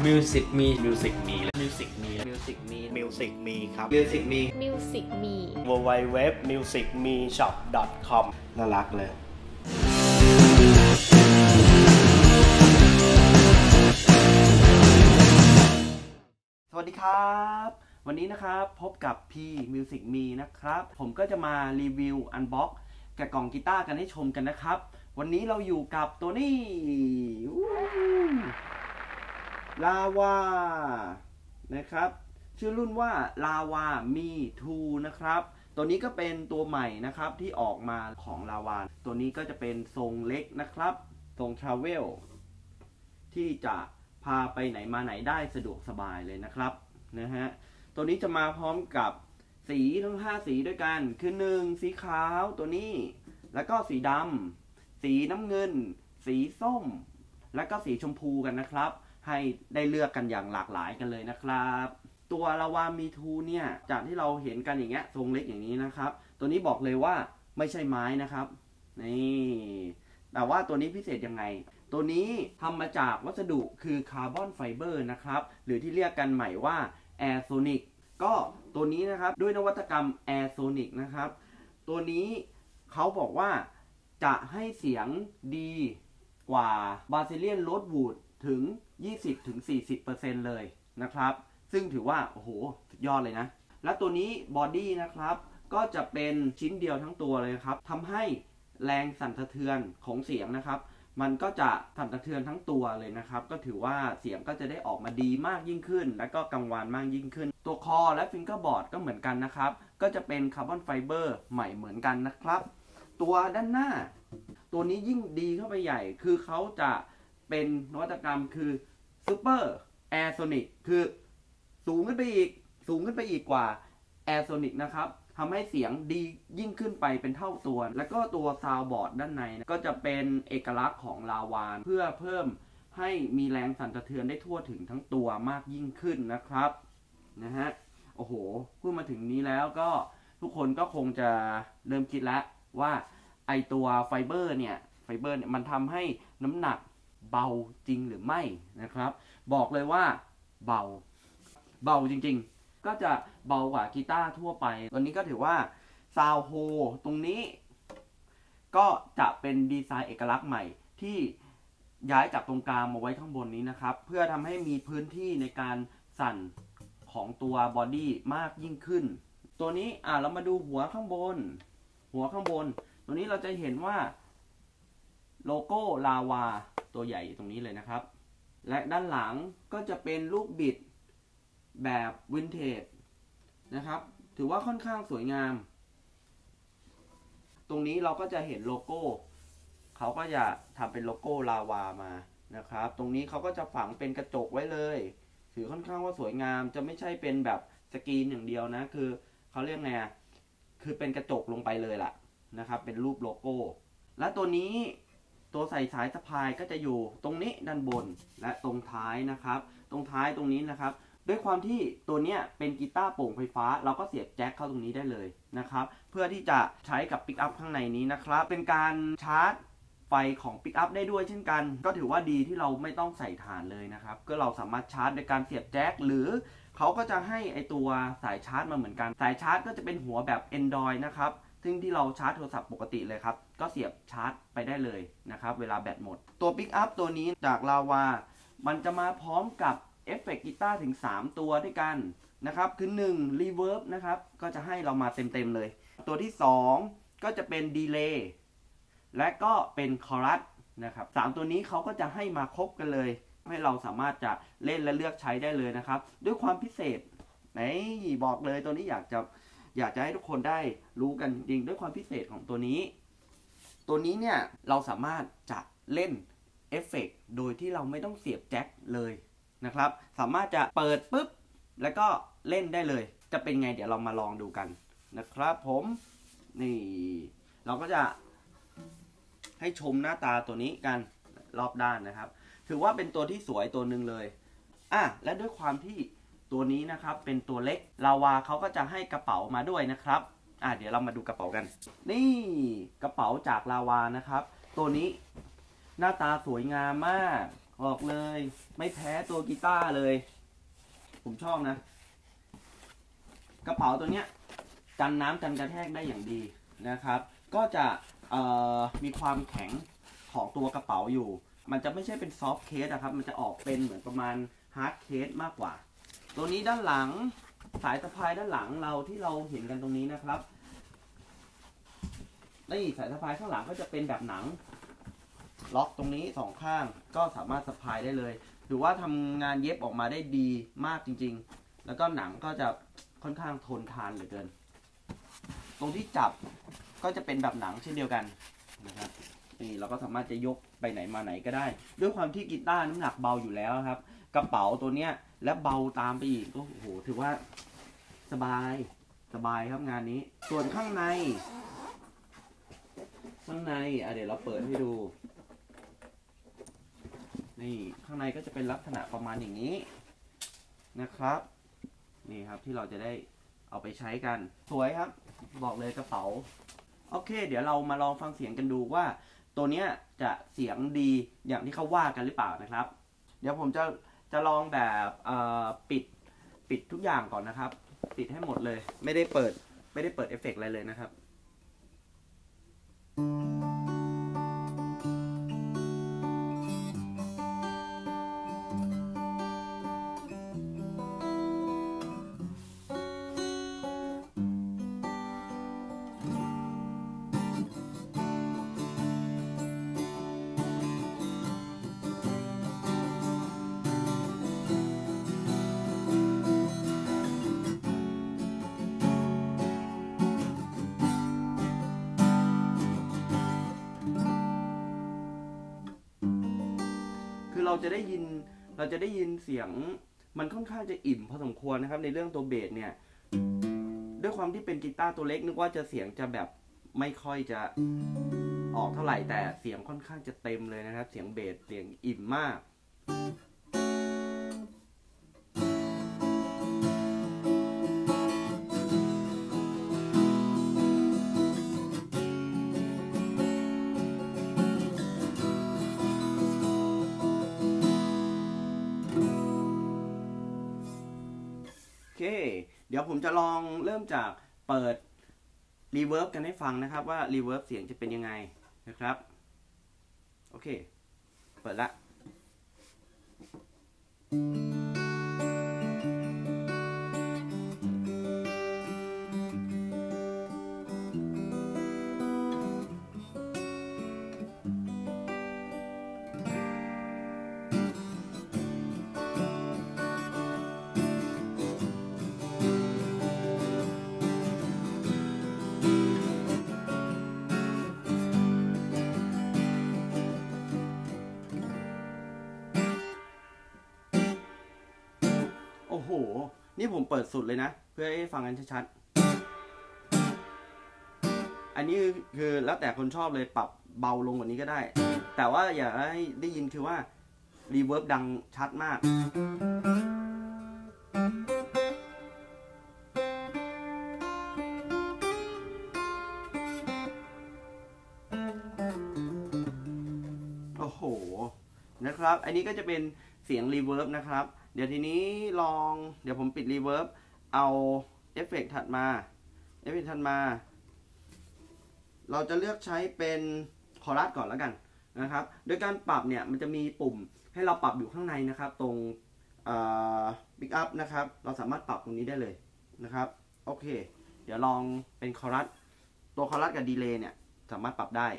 มิวสิกมีมิวสิกมีมิวสิกมีมิวสิกมีมิวสิกมีครับมิวสิกมีมิวสิกมี www.musicmeshop.com น่ารักเลยสวัสดีครับวันนี้นะครับพบกับ P Music Me นะครับผมก็จะมารีวิวอันบ็อกกับกล่องกีตาร์กันให้ชมกันนะครับวันนี้เราอยู่กับตัวนี้ลาวานะครับชื่อรุ่นว่าลาวามี2นะครับตัวนี้ก็เป็นตัวใหม่นะครับที่ออกมาของลาวาตัวนี้ก็จะเป็นทรงเล็กนะครับทรงทราเวลที่จะพาไปไหนมาไหนได้สะดวกสบายเลยนะครับนะฮะตัวนี้จะมาพร้อมกับสีทั้ง5สีด้วยกันคือ1สีขาวตัวนี้แล้วก็สีดำสีน้ำเงินสีส้มแล้วก็สีชมพูกันนะครับให้ได้เลือกกันอย่างหลากหลายกันเลยนะครับตัวลาวามี2เนี่ยจากที่เราเห็นกันอย่างเงี้ยทรงเล็กอย่างนี้นะครับตัวนี้บอกเลยว่าไม่ใช่ไม้นะครับนี่แต่ว่าตัวนี้พิเศษยังไงตัวนี้ทำมาจากวัสดุคือคาร์บอนไฟเบอร์นะครับหรือที่เรียกกันใหม่ว่า Air Sonic ก็ตัวนี้นะครับด้วยนวัตกรรม Air Sonic นะครับตัวนี้เขาบอกว่าจะให้เสียงดีกว่า Brazilian Rosewood ถึง 20-40% เลยนะครับซึ่งถือว่าโอ้โหสุดยอดเลยนะและตัวนี้บอดี้นะครับก็จะเป็นชิ้นเดียวทั้งตัวเลยครับทำให้แรงสั่นสะเทือนของเสียงนะครับมันก็จะสั่นสะเทือนทั้งตัวเลยนะครับก็ถือว่าเสียงก็จะได้ออกมาดีมากยิ่งขึ้นและก็กังวานมากยิ่งขึ้นตัวคอและฟิงเกอร์บอร์ดก็เหมือนกันนะครับก็จะเป็นคาร์บอนไฟเบอร์ใหม่เหมือนกันนะครับตัวด้านหน้าตัวนี้ยิ่งดีเข้าไปใหญ่คือเขาจะเป็นนวัตกรรมคือซูเปอร์แอร์โซนิกคือสูงขึ้นไปอีกกว่าแอร์โซนิกนะครับทำให้เสียงดียิ่งขึ้นไปเป็นเท่าตัวแล้วก็ตัวซาวด์บอร์ดด้านในก็จะเป็นเอกลักษณ์ของลาวาเพื่อเพิ่มให้มีแรงสั่นสะเทือนได้ทั่วถึงทั้งตัวมากยิ่งขึ้นนะครับนะฮะโอ้โหพูดมาถึงนี้แล้วก็ทุกคนก็คงจะเริ่มคิดแล้วว่าไอตัวไฟเบอร์เนี่ยมันทำให้น้ำหนักเบาจริงหรือไม่นะครับบอกเลยว่าเบาจริงๆก็จะเบากว่ากีตาร์ทั่วไปตัวนี้ก็ถือว่าซาวโฮตรงนี้ก็จะเป็นดีไซน์เอกลักษณ์ใหม่ที่ย้ายจากตรงกลางมาไว้ข้างบนนี้นะครับเพื่อทำให้มีพื้นที่ในการสั่นของตัวบอดี้มากยิ่งขึ้นตัวนี้เรามาดูหัวข้างบนตัวนี้เราจะเห็นว่าโลโก้ลาวาตัวใหญ่ตรงนี้เลยนะครับและด้านหลังก็จะเป็นลูกบิดแบบวินเทจนะครับถือว่าค่อนข้างสวยงามตรงนี้เราก็จะเห็นโลโก้เขาก็จะทำเป็นโลโก้ลาวามานะครับตรงนี้เขาก็จะฝังเป็นกระจกไว้เลยถือค่อนข้างว่าสวยงามจะไม่ใช่เป็นแบบสกรีนอย่างเดียวนะคือเขาเรียกไงคือเป็นกระจกลงไปเลยล่ะนะครับเป็นรูปโลโก้และตัวนี้ตัวใส่สายสะพายก็จะอยู่ตรงนี้ด้านบนและตรงท้ายนะครับตรงท้ายตรงนี้นะครับด้วยความที่ตัวนี้เป็นกีตาร์โปร่งไฟฟ้าเราก็เสียบแจ็คเข้าตรงนี้ได้เลยนะครับเพื่อที่จะใช้กับปิกอัพข้างในนี้นะครับเป็นการชาร์จไฟของปิกอัพได้ด้วยเช่นกันก็ถือว่าดีที่เราไม่ต้องใส่ถ่านเลยนะครับก็เราสามารถชาร์จโดยการเสียบแจ็คหรือเขาก็จะให้ไอตัวสายชาร์จมาเหมือนกันสายชาร์จก็จะเป็นหัวแบบ Android นะครับซึ่งที่เราชาร์จโทรศัพท์ปกติเลยครับก็เสียบชาร์จไปได้เลยนะครับเวลาแบตหมดตัวปิกอัพตัวนี้จากลาวามันจะมาพร้อมกับเอฟเฟกต์กีตาร์ถึง3ตัวด้วยกันนะครับคือ1 Reverb นะครับก็จะให้เรามาเต็มเลยตัวที่2ก็จะเป็น Delay และก็เป็น Chorus นะครับ3ตัวนี้เขาก็จะให้มาครบกันเลยให้เราสามารถจะเล่นและเลือกใช้ได้เลยนะครับด้วยความพิเศษบอกเลยตัวนี้อยากจะให้ทุกคนได้รู้กันจริงด้วยความพิเศษของตัวนี้เนี่ยเราสามารถจะเล่นเอฟเฟกต์โดยที่เราไม่ต้องเสียบแจ็คเลยนะครับสามารถจะเปิดปุ๊บแล้วก็เล่นได้เลยจะเป็นไงเดี๋ยวเรามาลองดูกันนะครับผมนี่เราก็จะให้ชมหน้าตาตัวนี้กันรอบด้านนะครับถือว่าเป็นตัวที่สวยตัวหนึ่งเลยและด้วยความที่ตัวนี้นะครับเป็นตัวเล็กลาวาเขาก็จะให้กระเป๋ามาด้วยนะครับเดี๋ยวเรามาดูกระเป๋ากันนี่กระเป๋าจากลาวานะครับตัวนี้หน้าตาสวยงามมากบอกเลยไม่แพ้ตัวกีตาร์เลย ผมชอบนะกระเป๋าตัวเนี้ยกันน้ำกันกระแทกได้อย่างดีนะครับก็จะมีความแข็งของตัวกระเป๋าอยู่มันจะไม่ใช่เป็นซอฟต์เคสนะครับมันจะออกเป็นเหมือนประมาณฮาร์ดเคสมากกว่าตัวนี้ด้านหลังสายสะพายด้านหลังเราที่เราเห็นกันตรงนี้นะครับนี่สายสะพายข้างหลังก็จะเป็นแบบหนังล็อกตรงนี้สองข้างก็สามารถสะพายได้เลยถือว่าทำงานเย็บออกมาได้ดีมากจริงๆแล้วก็หนังก็จะค่อนข้างทนทานเหลือเกินตรงที่จับก็จะเป็นแบบหนังเช่นเดียวกันนะครับนี่เราก็สามารถจะยกไปไหนมาไหนก็ได้ด้วยความที่กีตาร์น้ำหนักเบาอยู่แล้วครับกระเป๋าตัวเนี้ยและเบาตามไปอีกก็โอ้โหถือว่าสบายครับงานนี้ส่วนข้างในเดี๋ยวเราเปิดให้ดูนี่ข้างในก็จะเป็นลักษณะประมาณอย่างนี้นะครับนี่ครับที่เราจะได้เอาไปใช้กันสวยครับบอกเลยกระเป๋าโอเคเดี๋ยวเรามาลองฟังเสียงกันดูว่าตัวเนี้ยจะเสียงดีอย่างที่เขาว่ากันหรือเปล่านะครับเดี๋ยวผมจะลองแบบปิดทุกอย่างก่อนนะครับปิดให้หมดเลยไม่ได้เปิดเอฟเฟกต์อะไรเลยนะครับเราจะได้ยินเสียงมันค่อนข้างจะอิ่มพอสมควรนะครับในเรื่องตัวเบสเนี่ยด้วยความที่เป็นกีตาร์ตัวเล็กนึกว่าจะเสียงจะแบบไม่ค่อยจะออกเท่าไหร่แต่เสียงค่อนข้างจะเต็มเลยนะครับเสียงเบสเสียงอิ่มมากเดี๋ยวผมจะลองเริ่มจากเปิดรีเวิร์บกันให้ฟังนะครับว่ารีเวิร์บเสียงจะเป็นยังไงนะครับโอเคเปิดละโอ้โหนี่ผมเปิดสุดเลยนะเพื่อให้ฟังกันชัดๆอันนี้คือแล้วแต่คนชอบเลยปรับเบาลงกว่านี้ก็ได้แต่ว่าอย่าให้ได้ยินคือว่ารีเวิร์บดังชัดมากโอ้โหนะครับอันนี้ก็จะเป็นเสียงรีเวิร์บนะครับเดี๋ยวทีนี้เดี๋ยวผมปิดรีเวิร์บเอาเอฟเฟกต์ถัดมาเราจะเลือกใช้เป็นคอรัสก่อนแล้วกันนะครับโดยการปรับเนี่ยมันจะมีปุ่มให้เราปรับอยู่ข้างในนะครับตรงปิกอัพนะครับเราสามารถปรับตรงนี้ได้เลยนะครับโอเคเดี๋ยวลองเป็นคอรัสตัวคอรัสกับดีเลย์เนี่ยสามารถปรับได้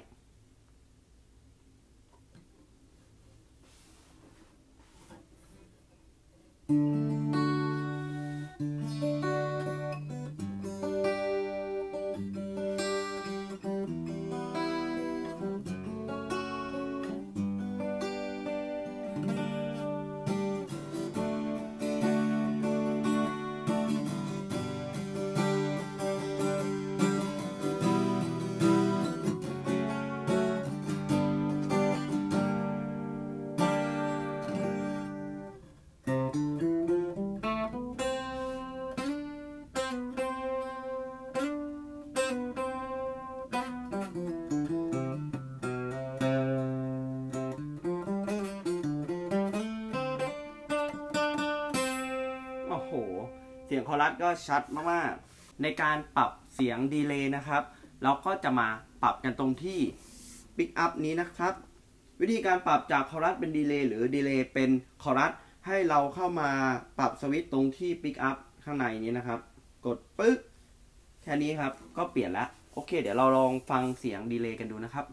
สียงคอรัสก็ชัดมากๆในการปรับเสียงดีเลย์นะครับเราก็จะมาปรับกันตรงที่ปิกอัพนี้นะครับวิธีการปรับจากคอรัสเป็นดีเลย์หรือดีเลย์เป็นคอรัสให้เราเข้ามาปรับสวิตช์ตรงที่ปิกอัพข้างในนี้นะครับกดปึ๊กแค่นี้ครับก็เปลี่ยนแล้วโอเคเดี๋ยวเราลองฟังเสียงดีเลย์กันดูนะครับ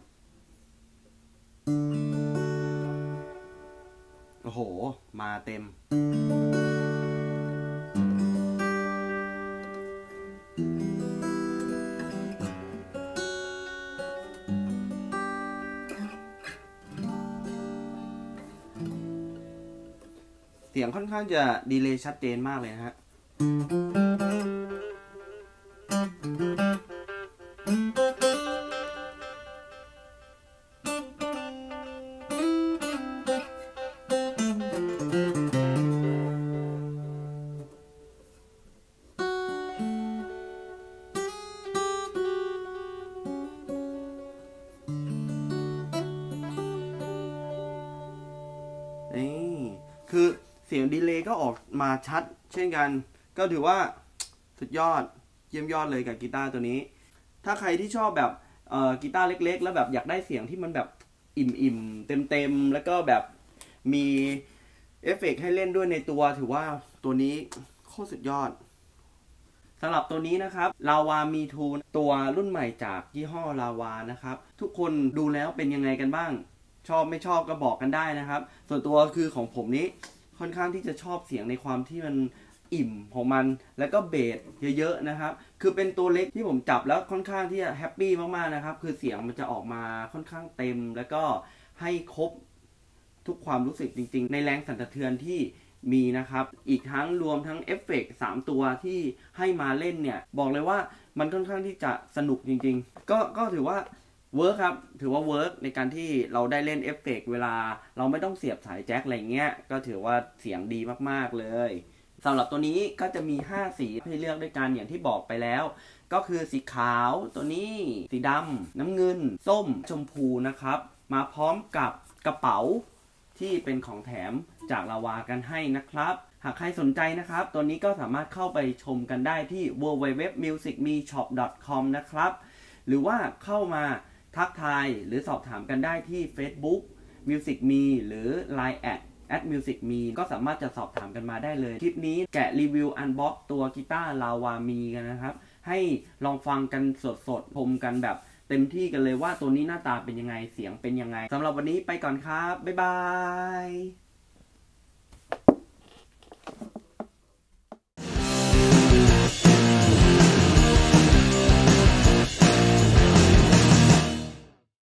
โอ้โหมาเต็มเสียงค่อนข้างจะดีเลย์ชัดเจนมากเลยนะฮะนี่คือเสียงดีเลย์ก็ออกมาชัดเช่นกันก็ถือว่าสุดยอดเยี่ยมยอดเลยกับกีตาร์ตัวนี้ถ้าใครที่ชอบแบบกีตาร์เล็กๆแล้วแบบอยากได้เสียงที่มันแบบอิ่มๆเต็มๆแล้วก็แบบมีเอฟเฟกต์ให้เล่นด้วยในตัวถือว่าตัวนี้โคตรสุดยอดสำหรับตัวนี้นะครับลาวามีทูตัวรุ่นใหม่จากยี่ห้อลาวานะครับทุกคนดูแล้วเป็นยังไงกันบ้างชอบไม่ชอบก็บอกกันได้นะครับส่วนตัวคือของผมนี้ค่อนข้างที่จะชอบเสียงในความที่มันอิ่มของมันแล้วก็เบสเยอะๆนะครับคือเป็นตัวเล็กที่ผมจับแล้วค่อนข้างที่จะแฮปปี้มากๆนะครับคือเสียงมันจะออกมาค่อนข้างเต็มแล้วก็ให้ครบทุกความรู้สึกจริงๆในแรงสั่นสะเทือนที่มีนะครับอีกทั้งรวมทั้งเอฟเฟกต์3ตัวที่ให้มาเล่นเนี่ยบอกเลยว่ามันค่อนข้างที่จะสนุกจริงๆก็ถือว่าเวิร์คครับถือว่าเวิร์คในการที่เราได้เล่นเอฟเฟกต์เวลาเราไม่ต้องเสียบสายแจ็คอะไรเงี้ยก็ถือว่าเสียงดีมากๆเลยสำหรับตัวนี้ก็จะมี5สีให้เลือกด้วยกันอย่างที่บอกไปแล้วก็คือสีขาวตัวนี้สีดำน้ำเงินส้มชมพูนะครับมาพร้อมกับกระเป๋าที่เป็นของแถมจากลาวากันให้นะครับหากใครสนใจนะครับตัวนี้ก็สามารถเข้าไปชมกันได้ที่ www.musicmeshop.com นะครับหรือว่าเข้ามาทักทายหรือสอบถามกันได้ที่ Facebook Music Me หรือ Line @Music Me ก็สามารถจะสอบถามกันมาได้เลยคลิปนี้แกะรีวิวอันบ็อกตัวกีตาร์ลาวามีกันนะครับให้ลองฟังกันสดๆชมกันแบบเต็มที่กันเลยว่าตัวนี้หน้าตาเป็นยังไงเสียงเป็นยังไงสำหรับวันนี้ไปก่อนครับบ๊ายบาย